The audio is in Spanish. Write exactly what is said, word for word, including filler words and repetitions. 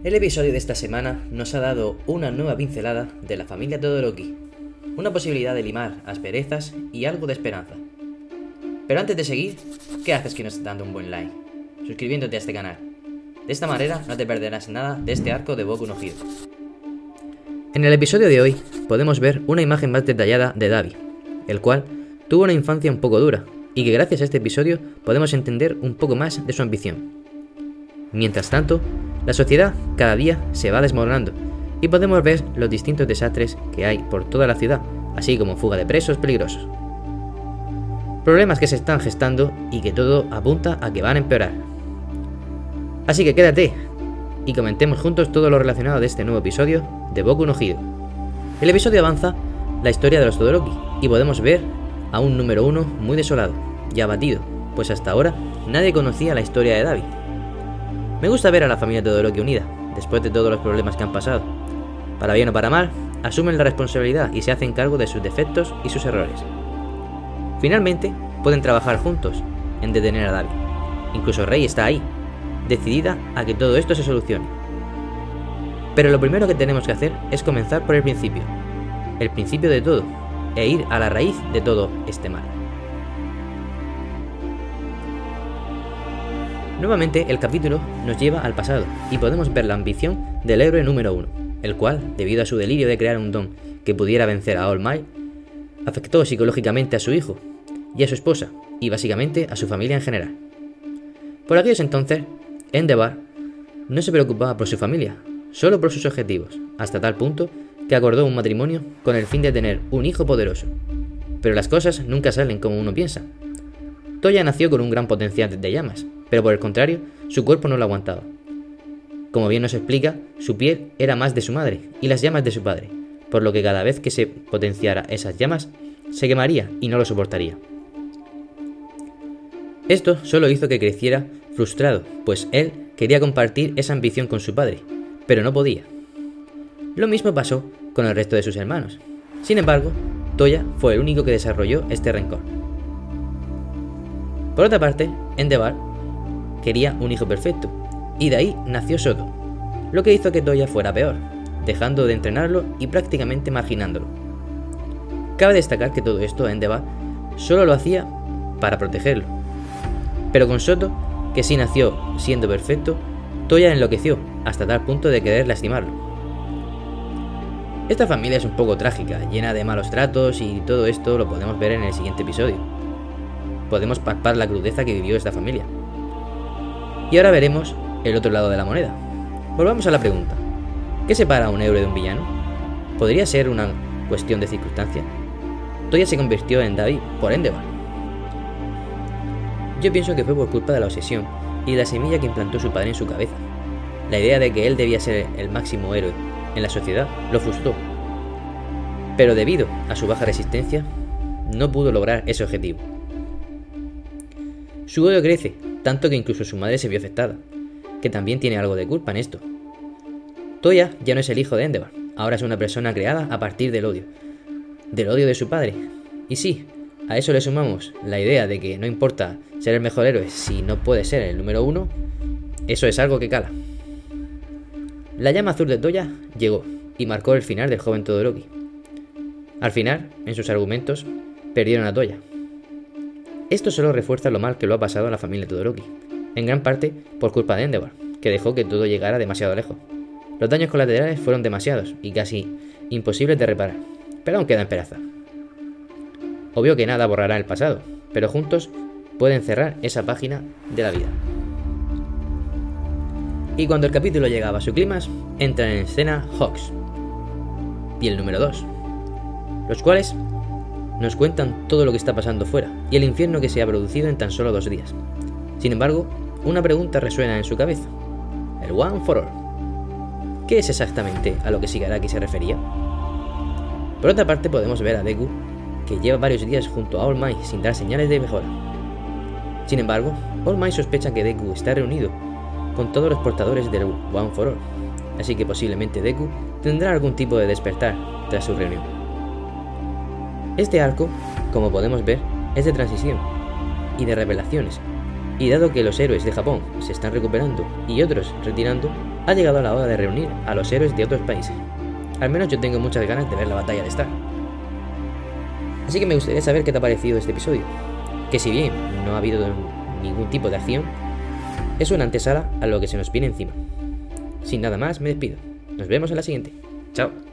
El episodio de esta semana nos ha dado una nueva pincelada de la familia Todoroki, una posibilidad de limar asperezas y algo de esperanza. Pero antes de seguir, ¿qué haces que no estés dando un buen like? Suscribiéndote a este canal. De esta manera no te perderás nada de este arco de Boku no Hero. En el episodio de hoy podemos ver una imagen más detallada de Dabi, el cual tuvo una infancia un poco dura, y que gracias a este episodio podemos entender un poco más de su ambición. Mientras tanto, la sociedad cada día se va desmoronando y podemos ver los distintos desastres que hay por toda la ciudad, así como fuga de presos peligrosos. Problemas que se están gestando y que todo apunta a que van a empeorar. Así que quédate y comentemos juntos todo lo relacionado de este nuevo episodio de Boku no Hero. El episodio avanza la historia de los Todoroki y podemos ver a un número uno muy desolado y abatido, pues hasta ahora nadie conocía la historia de Dabi. Me gusta ver a la familia Todoroki unida, después de todos los problemas que han pasado. Para bien o para mal, asumen la responsabilidad y se hacen cargo de sus defectos y sus errores. Finalmente, pueden trabajar juntos en detener a Dabi. Incluso Rei está ahí, decidida a que todo esto se solucione. Pero lo primero que tenemos que hacer es comenzar por el principio, el principio de todo, e ir a la raíz de todo este mal. Nuevamente el capítulo nos lleva al pasado y podemos ver la ambición del héroe número uno, el cual, debido a su delirio de crear un don que pudiera vencer a All Might, afectó psicológicamente a su hijo y a su esposa y básicamente a su familia en general. Por aquellos entonces, Endeavor no se preocupaba por su familia, solo por sus objetivos, hasta tal punto que acordó un matrimonio con el fin de tener un hijo poderoso. Pero las cosas nunca salen como uno piensa. Toya nació con un gran potencial de llamas, pero por el contrario, su cuerpo no lo aguantaba. Como bien nos explica, su piel era más de su madre y las llamas de su padre, por lo que cada vez que se potenciara esas llamas, se quemaría y no lo soportaría. Esto solo hizo que creciera frustrado, pues él quería compartir esa ambición con su padre, pero no podía. Lo mismo pasó con el resto de sus hermanos. Sin embargo, Toya fue el único que desarrolló este rencor. Por otra parte, Endeavor quería un hijo perfecto, y de ahí nació Soto, lo que hizo que Toya fuera peor, dejando de entrenarlo y prácticamente marginándolo. Cabe destacar que todo esto Endeavor solo lo hacía para protegerlo, pero con Soto, que sí nació siendo perfecto, Toya enloqueció hasta tal punto de querer lastimarlo. Esta familia es un poco trágica, llena de malos tratos y todo esto lo podemos ver en el siguiente episodio. Podemos palpar la crudeza que vivió esta familia. Y ahora veremos el otro lado de la moneda. Volvamos a la pregunta: ¿qué separa a un héroe de un villano? ¿Podría ser una cuestión de circunstancia? Toya se convirtió en Dabi por Endeavor. Yo pienso que fue por culpa de la obsesión y de la semilla que implantó su padre en su cabeza. La idea de que él debía ser el máximo héroe en la sociedad lo frustró. Pero debido a su baja resistencia, no pudo lograr ese objetivo. Su odio crece, tanto que incluso su madre se vio afectada, que también tiene algo de culpa en esto. Toya ya no es el hijo de Endeavor, ahora es una persona creada a partir del odio, del odio de su padre. Y sí, a eso le sumamos la idea de que no importa ser el mejor héroe si no puede ser el número uno, eso es algo que cala. La llama azul de Toya llegó y marcó el final del joven Todoroki. Al final, en sus argumentos, perdieron a Toya. Esto solo refuerza lo mal que lo ha pasado a la familia Todoroki, en gran parte por culpa de Endeavor, que dejó que todo llegara demasiado lejos. Los daños colaterales fueron demasiados y casi imposibles de reparar, pero aún queda esperanza. Obvio que nada borrará el pasado, pero juntos pueden cerrar esa página de la vida. Y cuando el capítulo llegaba a su clímax, entran en escena Hawks y el número dos, los cuales nos cuentan todo lo que está pasando fuera y el infierno que se ha producido en tan solo dos días. Sin embargo, una pregunta resuena en su cabeza: el One for All. ¿Qué es exactamente a lo que Shigaraki se refería? Por otra parte, podemos ver a Deku, que lleva varios días junto a All Might sin dar señales de mejora. Sin embargo, All Might sospecha que Deku está reunido con todos los portadores del One for All, así que posiblemente Deku tendrá algún tipo de despertar tras su reunión. Este arco, como podemos ver, es de transición y y de revelaciones, y dado que los héroes de Japón se están recuperando y otros retirando, ha llegado la hora de reunir a los héroes de otros países. Al menos yo tengo muchas ganas de ver la batalla de Stark. Así que me gustaría saber qué te ha parecido este episodio, que si bien no ha habido ningún tipo de acción, es una antesala a lo que se nos viene encima. Sin nada más, me despido. Nos vemos en la siguiente. Chao.